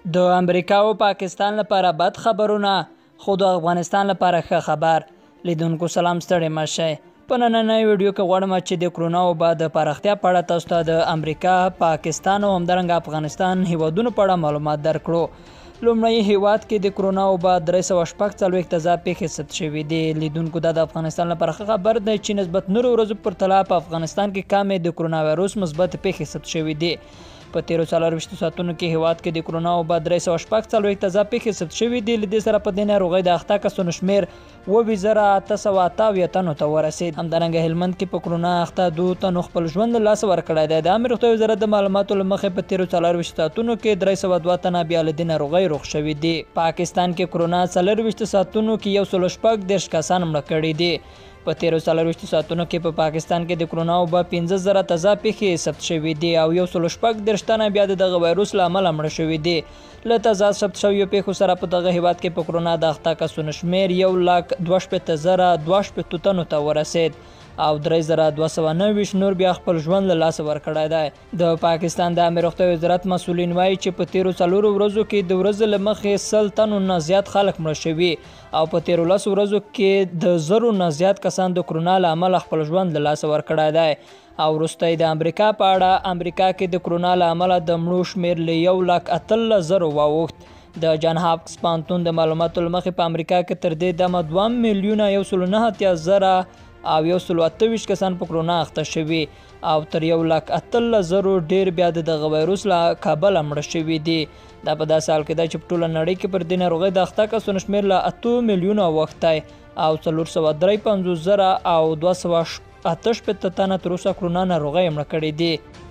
د امریکا او پاکستان لپاره بد خبرونه خو د افغانستان لپاره ښه خبر. لیدونکو سلام، ستړي مه شئ. په نننۍ ویډیو کې غواړم چې د کرونا وبا د پراختیا په اړه تاسو ته د امریکا، پاکستان او همدارنګه افغانستان هیوادونو په اړه معلومات درکړو. لومړی هیواد کې د کرونا وبا 346 تزا پیښې ثبت شوي دي. لیدونکو دا د افغانستان لپاره ښه خبر دی چې نسبت نورو ورځو پرتله په افغانستان کې کمې د کرونا وایروس مثبت پیښې ثبت شوي دي. په 23 ساعتونو کې هیواد کې د کرونا وبا 346 تزا پیښې ثبت شوي دي. له دې سره په دې ناروغۍ د اخته کسانو شمېر 28,828 تنو ته ورسېد. همدارنګه هلمند کې په کرونا اخته 2 تنو خپل ژوند له لاسه ورکړی دی. د عامې روغتیا وزارت د معلوماتو له مخې په 23 ساعتونو کې 302 تنه بیا له دې ناروغۍ روغ شوي دي. پاکستان کې کرونا 24 ساعتونو کې 114 کسان مړه کړي دي. په 23 ساعتونو کې په پاکستان کې د کرونا وبا 15,000 تزا پیښې ثبت شوي دي او 114 تنه بیا د دغه وایروس له امله مړه شوي دي. له تزا ثبت شویو پیښو سره په دغه هیواد کې په کرونا د اخته کسانو شمېر 1,62,022 تنو ته ورسېد او 3,290 نور بیا خپل ژوند له لاسه ورکړی دی. د پاکستان د عامې روغتیا وزارت مسؤلین وایي چې په تیرو 4 ورځو کې د ورځې له مخې 100 تنو نه زیات خلک مړه شوي او په تیرو 10 ورځو کې د 1,000 نه زیات کسان د کرونا له امله خپل ژوند له لاسه ورکړی دی. او وروسته د امریکا په اړه، امریکا کې د کرونا له امله د مړو شمېر له 1,18,000 واوښت. د جان هاپکس پوهنتون د معلوماتو له مخې په امریکا کې تر دې دمه 2,109,000 او 128 کسان په کرونا اخته شوي او تر 1,18,000 ډیر بیا د دغه وایروس له کابله مړه شوي دي. دا په داسې حال کې ده چې په ټوله نړۍ کې پر دې ناروغۍ د اخته کسانو شمېر له 8 میلیونه اوښتی او 453,000 او 258 تنه تر اوسه کرونا ناروغۍ مړه کړي دي.